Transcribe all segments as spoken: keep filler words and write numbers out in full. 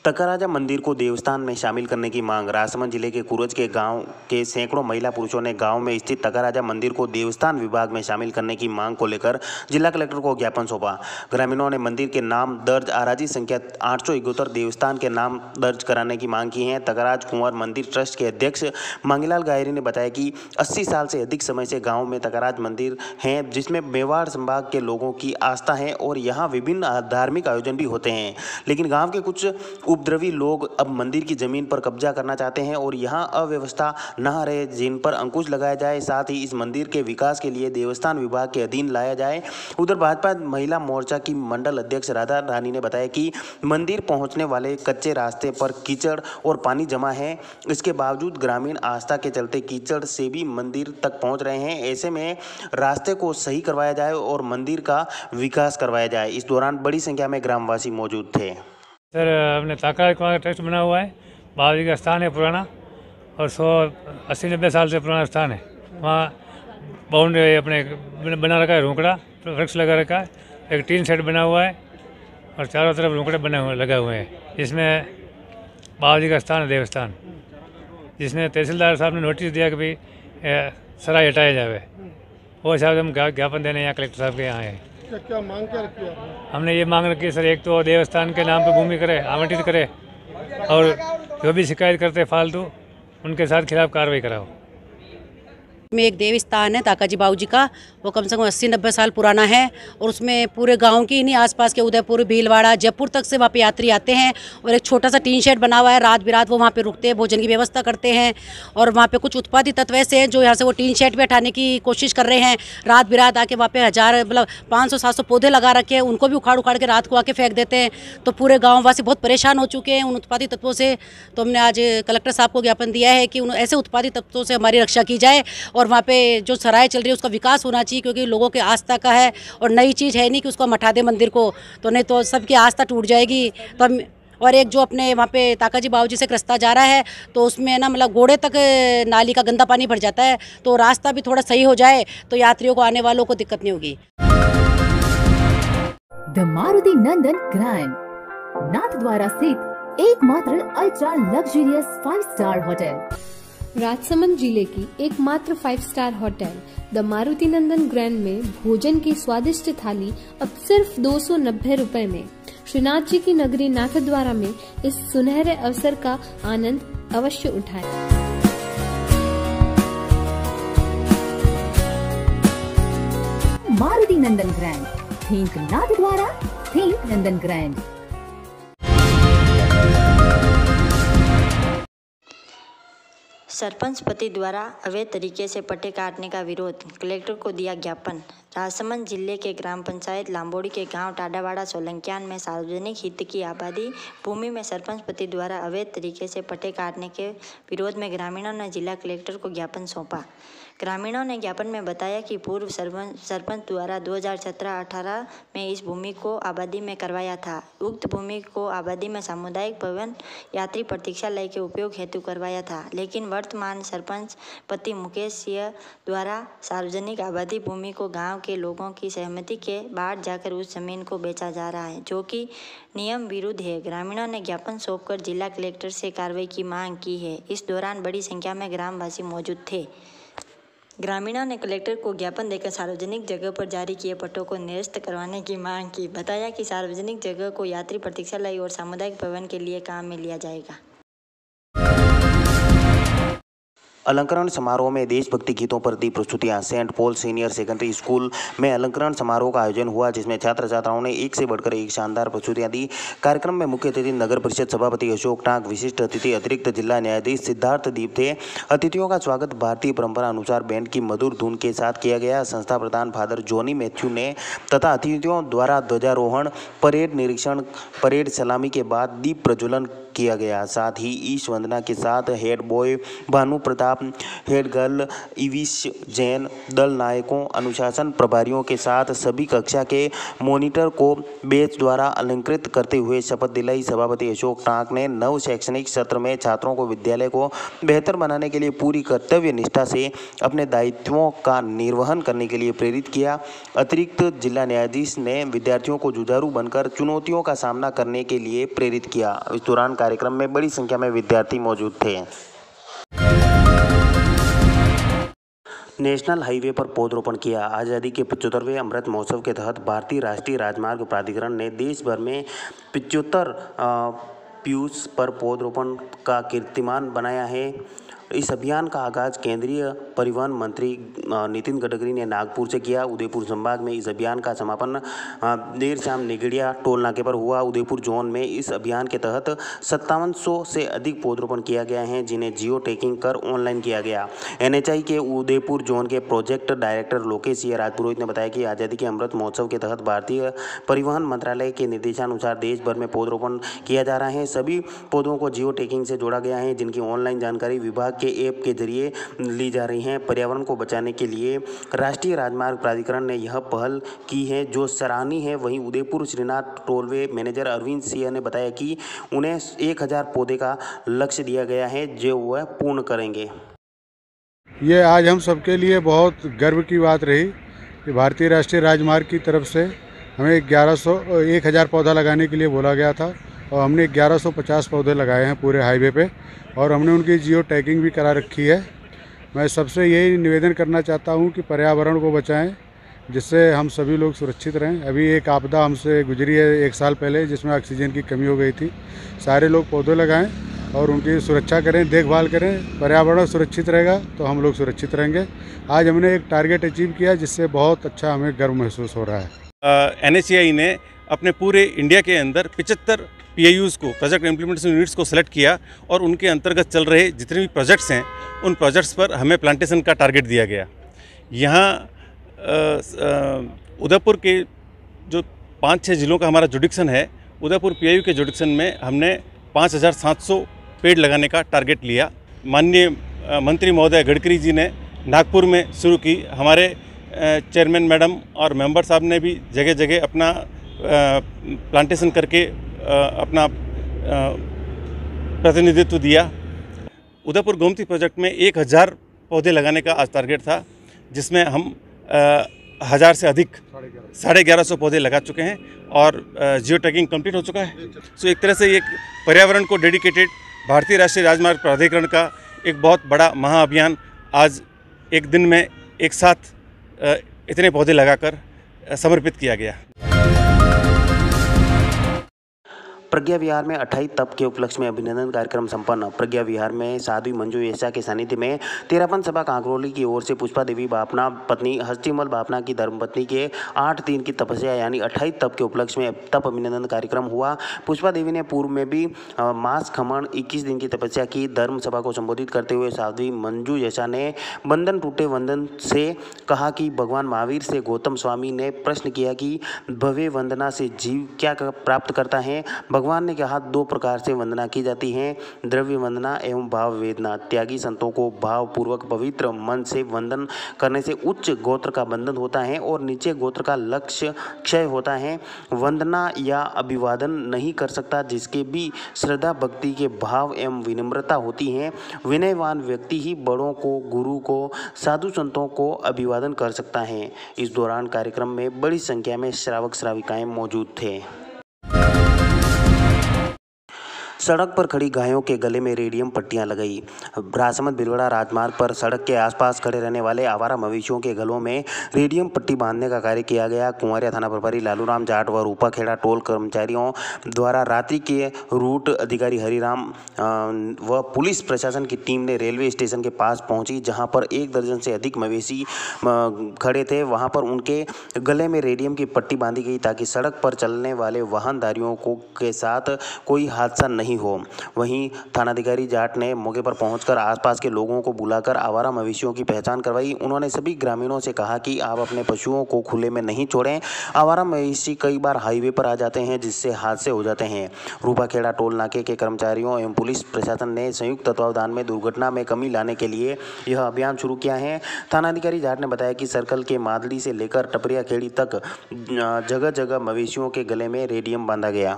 तकराजा मंदिर को देवस्थान में शामिल करने की मांग। राजसमंद जिले के कुरज के गांव के सैकड़ों महिला पुरुषों ने गांव में स्थित तकराजा मंदिर को देवस्थान विभाग में शामिल करने की मांग को लेकर जिला कलेक्टर को ज्ञापन सौंपा। ग्रामीणों ने मंदिर के नाम दर्ज आराजी संख्या आठ सौ इकहत्तर देवस्थान के नाम दर्ज कराने की मांग की है। तकराज कुंवर मंदिर ट्रस्ट के अध्यक्ष मांगीलाल गायरी ने बताया कि अस्सी साल से अधिक समय से गाँव में तकराज मंदिर है, जिसमें मेवाड़ संभाग के लोगों की आस्था है और यहाँ विभिन्न धार्मिक आयोजन भी होते हैं। लेकिन गाँव के कुछ उपद्रवी लोग अब मंदिर की जमीन पर कब्जा करना चाहते हैं और यहां अव्यवस्था न रहे, जिन पर अंकुश लगाया जाए। साथ ही इस मंदिर के विकास के लिए देवस्थान विभाग के अधीन लाया जाए। उधर भाजपा महिला मोर्चा की मंडल अध्यक्ष राधा रानी ने बताया कि मंदिर पहुंचने वाले कच्चे रास्ते पर कीचड़ और पानी जमा है। इसके बावजूद ग्रामीण आस्था के चलते कीचड़ से भी मंदिर तक पहुँच रहे हैं। ऐसे में रास्ते को सही करवाया जाए और मंदिर का विकास करवाया जाए। इस दौरान बड़ी संख्या में ग्रामवासी मौजूद थे। सर, अपने तकराज कुंवर ट्रस्ट बना हुआ है, बाबा जी का स्थान है पुराना और सौ अस्सी नब्बे साल से पुराना स्थान है। वहाँ बाउंड्री अपने बना रखा है, रोकड़ा वृक्ष लगा रखा है, एक टीन सेट बना हुआ है और चारों तरफ रोकड़े बने हुए लगे हुए हैं। इसमें बाबा जी का स्थान है देवस्थान, जिसमें तहसीलदार साहब ने नोटिस दिया कि भाई सराय हटाया जाए। वो हिसाब से हम ज्ञापन देने यहाँ कलेक्टर साहब के यहाँ आए। क्या क्या मांग क्या रखी है आपने? हमने ये मांग रखी है सर, एक तो देवस्थान के नाम पे भूमि करे, आवंटित करे और जो भी शिकायत करते फालतू उनके साथ खिलाफ कार्रवाई कराओ। में एक देवस्थान है ताकाजी बाबू जी का, वो कम से कम अस्सी नब्बे साल पुराना है और उसमें पूरे गांव की नहीं आसपास के उदयपुर, भीलवाड़ा, जयपुर तक से वहाँ पे यात्री आते हैं और एक छोटा सा टीन शेड बना हुआ है। रात बिरात वो वहाँ पे रुकते हैं, भोजन की व्यवस्था करते हैं और वहाँ पे कुछ उत्पादी तत्व ऐसे हैं जो यहाँ से वो टीन शेड पे हटाने की कोशिश कर रहे हैं। रात बिरात आके वहाँ पे हज़ार मतलब पाँच सौ सात सौ पौधे लगा रखे हैं, उनको भी उखाड़ उखाड़ के रात को आके फेंक देते हैं। तो पूरे गाँव वासी बहुत परेशान हो चुके हैं उन उत्पादी तत्वों से। तो हमने आज कलेक्टर साहब को ज्ञापन दिया है कि उन ऐसे उत्पादी तत्वों से हमारी रक्षा की जाए और वहाँ पे जो सराय चल रही है उसका विकास होना चाहिए, क्योंकि लोगों के आस्था का है और नई चीज़ है नहीं कि उसको हम हटा दें मंदिर को, तो नहीं तो सबकी आस्था टूट जाएगी। तो हम और एक जो अपने वहाँ पे ताकाजी बाबू जी से एक रास्ता जा रहा है तो उसमें ना मतलब घोड़े तक नाली का गंदा पानी भर जाता है, तो रास्ता भी थोड़ा सही हो जाए तो यात्रियों को, आने वालों को दिक्कत नहीं होगी। द मारुति नंदन ग्रैंड नाथद्वारा स्थित एकमात्र ultra luxurious five star hotel, Rajsamand जिले की एकमात्र five star hotel the Maruti Nandan grand में भोजन की स्वादिष्ट थाली अब सिर्फ दो सौ नब्बे रूपए में। श्रीनाथ जी की नगरी नाथद्वारा में इस सुनहरे अवसर का आनंद अवश्य उठाएं। Maruti Nandan grand, think Nathdwara, think Nandan grand. सरपंच पति द्वारा अवैध तरीके से पट्टे काटने का विरोध, कलेक्टर को दिया ज्ञापन। राजसमंद जिले के ग्राम पंचायत लांबोड़ी के गांव टाडावाड़ा सोलंकियान में सार्वजनिक हित की आबादी भूमि में सरपंच पति द्वारा अवैध तरीके से पट्टे काटने के विरोध में ग्रामीणों ने जिला कलेक्टर को ज्ञापन सौंपा। ग्रामीणों ने ज्ञापन में बताया कि पूर्व सरपंच सरपंच द्वारा दो हज़ार सत्रह अठारह में इस भूमि को आबादी में करवाया था। उक्त भूमि को आबादी में सामुदायिक भवन, यात्री प्रतीक्षालय के उपयोग हेतु करवाया था, लेकिन वर्तमान सरपंच पति मुकेश सिंह द्वारा सार्वजनिक आबादी भूमि को गांव के लोगों की सहमति के बाद जाकर उस जमीन को बेचा जा रहा है, जो कि नियम विरुद्ध है। ग्रामीणों ने ज्ञापन सौंपकर जिला कलेक्टर से कार्रवाई की मांग की है। इस दौरान बड़ी संख्या में ग्रामवासी मौजूद थे। ग्रामीणों ने कलेक्टर को ज्ञापन देकर सार्वजनिक जगह पर जारी किए पट्टों को निरस्त करवाने की मांग की। बताया कि सार्वजनिक जगह को यात्री प्रतीक्षालय और सामुदायिक भवन के लिए काम में लिया जाएगा। अलंकरण समारोह में देशभक्ति गीतों पर दी प्रस्तुतियां। Saint Paul senior secondary school में अलंकरण समारोह का आयोजन हुआ, जिसमें छात्र छात्राओं ने एक से बढ़कर एक शानदार प्रस्तुतियां दी। कार्यक्रम में मुख्य अतिथि नगर परिषद सभापति अशोक टांक, विशिष्ट अतिथि अतिरिक्त जिला न्यायाधीश सिद्धार्थ दीप थे। अतिथियों का स्वागत भारतीय परंपरा अनुसार बैंड की मधुर धुन के साथ किया गया। संस्था प्रधान फादर जॉनी मैथ्यू ने तथा अतिथियों द्वारा ध्वजारोहण, परेड निरीक्षण, परेड सलामी के बाद दीप प्रज्वलन किया गया। साथ ही ईश वंदना के साथ head boy Bhanu Pratap, head girl Ivish Jain, दल नायकों, अनुशासन प्रभारियों के साथ सभी कक्षा के मॉनिटर को बैच द्वारा अलंकृत करते हुए शपथ दिलाई। सभापति अशोक टांक ने नव शैक्षणिक सत्र में छात्रों को विद्यालय को बेहतर बनाने के लिए पूरी कर्तव्य निष्ठा से अपने दायित्वों का निर्वहन करने के लिए प्रेरित किया। अतिरिक्त जिला न्यायाधीश ने विद्यार्थियों को जुझारू बनकर चुनौतियों का सामना करने के लिए प्रेरित किया। इस दौरान कार्यक्रम में बड़ी संख्या में विद्यार्थी मौजूद थे। नेशनल हाईवे पर पौधरोपण किया। आज़ादी के पचहत्तरवें अमृत महोत्सव के तहत भारतीय राष्ट्रीय राजमार्ग प्राधिकरण ने देश भर में पचहत्तर पीयूष पर पौधरोपण का कीर्तिमान बनाया है। इस अभियान का आगाज केंद्रीय परिवहन मंत्री नितिन गडकरी ने नागपुर से किया। उदयपुर संभाग में इस अभियान का समापन देर शाम निगड़िया टोल नाके पर हुआ। उदयपुर जोन में इस अभियान के तहत सत्तावन सौ से अधिक पौधरोपण किया गया है, जिन्हें जियो टैगिंग कर ऑनलाइन किया गया। एनएचआई के उदयपुर जोन के प्रोजेक्ट डायरेक्टर लोकेश राजपुरोहित ने बताया कि आज़ादी के अमृत महोत्सव के तहत भारतीय परिवहन मंत्रालय के निर्देशानुसार देश भर में पौधरोपण किया जा रहा है। सभी पौधों को जियो टैगिंग से जोड़ा गया है, जिनकी ऑनलाइन जानकारी विभाग के ऐप के जरिए ली जा रही हैं। पर्यावरण को बचाने के लिए राष्ट्रीय राजमार्ग प्राधिकरण ने यह पहल की है, जो सराहनीय है। वहीं उदयपुर श्रीनाथ टोलवे मैनेजर अरविंद सिंह ने बताया कि उन्हें एक हज़ार पौधे का लक्ष्य दिया गया है, जो वह पूर्ण करेंगे। ये आज हम सबके लिए बहुत गर्व की बात रही कि भारतीय राष्ट्रीय राजमार्ग की तरफ से हमें ग्यारह सौ एक हज़ार पौधा लगाने के लिए बोला गया था और हमने ग्यारह सौ पचास पौधे लगाए हैं पूरे हाईवे पे और हमने उनकी जियो टैगिंग भी करा रखी है। मैं सबसे यही निवेदन करना चाहता हूं कि पर्यावरण को बचाएं, जिससे हम सभी लोग सुरक्षित रहें। अभी एक आपदा हमसे गुजरी है एक साल पहले, जिसमें ऑक्सीजन की कमी हो गई थी। सारे लोग पौधे लगाएं और उनकी सुरक्षा करें, देखभाल करें। पर्यावरण सुरक्षित रहेगा तो हम लोग सुरक्षित रहेंगे। आज हमने एक टारगेट अचीव किया, जिससे बहुत अच्छा हमें गर्व महसूस हो रहा है। एन एच ए आई ने अपने पूरे इंडिया के अंदर पचहत्तर पी आई यूज़ को, प्रोजेक्ट इम्प्लीमेंटेशन यूनिट्स को सेलेक्ट किया और उनके अंतर्गत चल रहे जितने भी प्रोजेक्ट्स हैं उन प्रोजेक्ट्स पर हमें प्लांटेशन का टारगेट दिया गया। यहाँ उदयपुर के जो पाँच छः ज़िलों का हमारा जुडिक्शन है, उदयपुर पी आई यू के जुडिक्शन में हमने पाँच हज़ार सात सौ पेड़ लगाने का टारगेट लिया। माननीय मंत्री महोदय गडकरी जी ने नागपुर में शुरू की। हमारे चेयरमैन मैडम और मेंबर साहब ने भी जगह जगह अपना प्लांटेशन करके अपना प्रतिनिधित्व दिया। उदयपुर गोमती प्रोजेक्ट में एक हज़ार पौधे लगाने का आज टारगेट था, जिसमें हम हज़ार से अधिक साढ़े ग्यारह सौ पौधे लगा चुके हैं और जियो टैगिंग कंप्लीट हो चुका है। सो एक तरह से एक पर्यावरण को डेडिकेटेड भारतीय राष्ट्रीय राजमार्ग प्राधिकरण का एक बहुत बड़ा महाअभियान आज एक दिन में एक साथ इतने पौधे लगाकर समर्पित किया गया। प्रज्ञा विहार में अट्ठाईस तप के उपलक्ष्य में अभिनंदन कार्यक्रम संपन्न। प्रज्ञा विहार में साध्वी मंजू येसा के सानिध्य में तेरापन सभा कांकरोली की ओर से पुष्पा देवी बापना पत्नी हस्तिमल बापना की धर्मपत्नी के आठ दिन की तपस्या यानी अट्ठाईस तप के उपलक्ष्य में तप अभिनंदन कार्यक्रम हुआ। पुष्पा देवी ने पूर्व में भी मास खमन इक्कीस दिन की तपस्या की। धर्म सभा को संबोधित करते हुए साध्वी मंजू येसा ने बंधन टूटे वंदन से कहा कि भगवान महावीर से गौतम स्वामी ने प्रश्न किया कि भव्य वंदना से जीव क्या प्राप्त करता है। भगवान ने कहा दो प्रकार से वंदना की जाती है, द्रव्य वंदना एवं भाव वेदना। त्यागी संतों को भावपूर्वक पवित्र मन से वंदन करने से उच्च गोत्र का बंधन होता है और नीचे गोत्र का लक्ष्य क्षय होता है। वंदना या अभिवादन नहीं कर सकता जिसके भी श्रद्धा भक्ति के भाव एवं विनम्रता होती है। विनयवान व्यक्ति ही बड़ों को, गुरु को, साधु संतों को अभिवादन कर सकता है। इस दौरान कार्यक्रम में बड़ी संख्या में श्रावक श्राविकाएं मौजूद थे। सड़क पर खड़ी गायों के गले में रेडियम पट्टियां लगाई। राजसमंद भिलवाड़ा राजमार्ग पर सड़क के आसपास खड़े रहने वाले आवारा मवेशियों के गलों में रेडियम पट्टी बांधने का कार्य किया गया। कुंवरिया थाना प्रभारी लालूराम जाट व रूपाखेड़ा टोल कर्मचारियों द्वारा रात्रि के रूट अधिकारी हरिराम व पुलिस प्रशासन की टीम ने रेलवे स्टेशन के पास पहुंची, जहां पर एक दर्जन से अधिक मवेशी खड़े थे। वहां पर उनके गले में रेडियम की पट्टी बांधी गई ताकि सड़क पर चलने वाले वाहनधारियों को के साथ कोई हादसा नहीं नहीं हो। वहीं थानाधिकारी जाट ने मौके पर पहुंचकर आसपास के लोगों को बुलाकर आवारा मवेशियों की पहचान करवाई। उन्होंने सभी ग्रामीणों से कहा कि आप अपने पशुओं को खुले में नहीं छोड़ें। आवारा मवेशी कई बार हाईवे पर आ जाते हैं जिससे हादसे हो जाते हैं। रूपाखेड़ा टोल नाके के कर्मचारियों एवं पुलिस प्रशासन ने संयुक्त तत्वावधान में दुर्घटना में कमी लाने के लिए यह अभियान शुरू किया है। थानाधिकारी जाट ने बताया कि सर्कल के मादली से लेकर टपरिया खेड़ी तक जगह जगह मवेशियों के गले में रेडियम बांधा गया।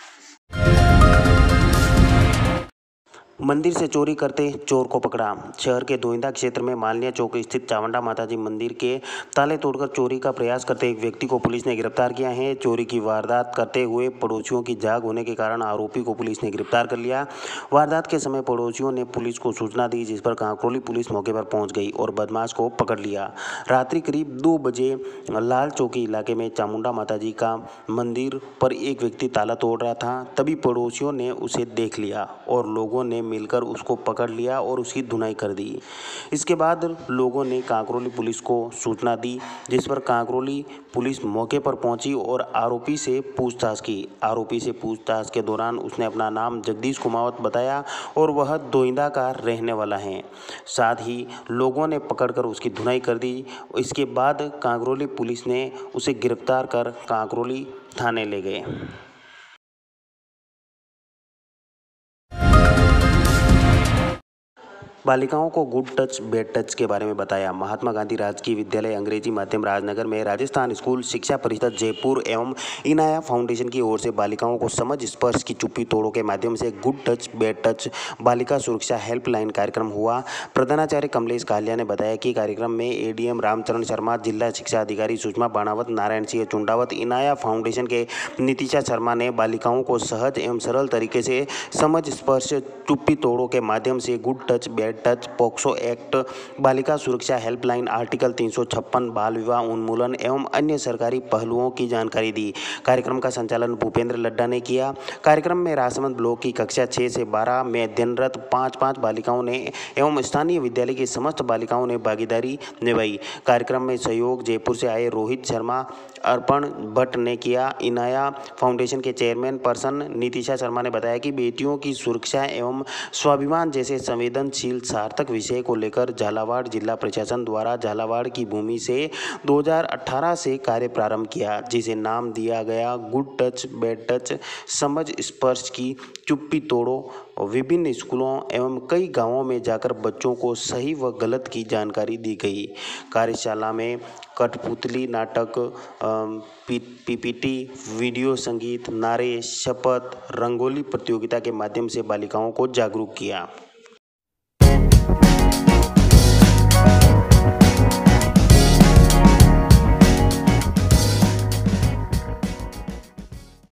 मंदिर से चोरी करते चोर को पकड़ा। शहर के दोइंदा क्षेत्र में मालनिया चौक स्थित चावंडा माताजी मंदिर के ताले तोड़कर चोरी का प्रयास करते एक व्यक्ति को पुलिस ने गिरफ्तार किया है। चोरी की वारदात करते हुए पड़ोसियों की जाग होने के कारण आरोपी को पुलिस ने गिरफ्तार कर लिया। वारदात के समय पड़ोसियों ने पुलिस को सूचना दी, जिस पर कांकरोली पुलिस मौके पर पहुंच गई और बदमाश को पकड़ लिया। रात्रि करीब दो बजे लाल चौकी इलाके में चामुंडा माताजी का मंदिर पर एक व्यक्ति ताला तोड़ रहा था। तभी पड़ोसियों ने उसे देख लिया और लोगों ने मिलकर उसको पकड़ लिया और उसकी धुनाई कर दी। इसके बाद लोगों ने कांकरोली पुलिस को सूचना दी, जिस पर कांकरोली पुलिस मौके पर पहुंची और आरोपी से पूछताछ की। आरोपी से पूछताछ के दौरान उसने अपना नाम जगदीश कुमावत बताया और वह दोइंदा का रहने वाला है। साथ ही लोगों ने पकड़कर उसकी धुनाई कर दी। इसके बाद कांकरोली पुलिस ने उसे गिरफ्तार कर कांकरोली थाने ले गए। बालिकाओं को गुड टच बैड टच के बारे में बताया। महात्मा गांधी राजकीय विद्यालय अंग्रेजी माध्यम राजनगर में राजस्थान स्कूल शिक्षा परिषद जयपुर एवं इनाया फाउंडेशन की ओर से बालिकाओं को समझ स्पर्श की चुप्पी तोड़ों के माध्यम से गुड टच बैड टच बालिका सुरक्षा हेल्पलाइन कार्यक्रम हुआ। प्रधानाचार्य कमलेश कालिया ने बताया कि कार्यक्रम में एडीएम रामचरण शर्मा, जिला शिक्षा अधिकारी सुषमा बाणावत, नारायण सिंह चुंडावत, इनाया फाउंडेशन के नीतिशा शर्मा ने बालिकाओं को सहज एवं सरल तरीके से समझ स्पर्श चुप्पी तोड़ों के माध्यम से good touch bad touch, POCSO act, बालिका सुरक्षा हेल्पलाइन, आर्टिकल तीन सौ छप्पन, बाल विवाह उन्मूलन एवं अन्य सरकारी पहलुओं की जानकारी दी। कार्यक्रम का संचालन भूपेंद्र लड्डा ने किया। कार्यक्रम में राजसमंद ब्लॉक की कक्षा छः से बारह में अध्ययनरत पाँच पाँच बालिकाओं ने एवं स्थानीय विद्यालय की समस्त बालिकाओं ने भागीदारी निभाई। कार्यक्रम में सहयोग जयपुर से आए रोहित शर्मा, अर्पण भट्ट ने किया। इनाया फाउंडेशन के चेयरमैन पर्सन नीतिशा शर्मा ने बताया कि बेटियों की सुरक्षा एवं स्वाभिमान जैसे संवेदनशील सार्थक विषय को लेकर झालावाड़ जिला प्रशासन द्वारा झालावाड़ की भूमि से दो हज़ार अठारह से कार्य प्रारंभ किया, जिसे नाम दिया गया गुड टच बैड टच, समझ स्पर्श की चुप्पी तोड़ो। विभिन्न स्कूलों एवं कई गांवों में जाकर बच्चों को सही व गलत की जानकारी दी गई। कार्यशाला में कठपुतली नाटक, पीपीटी, वीडियो संगीत, नारे, शपथ, रंगोली प्रतियोगिता के माध्यम से बालिकाओं को जागरूक किया।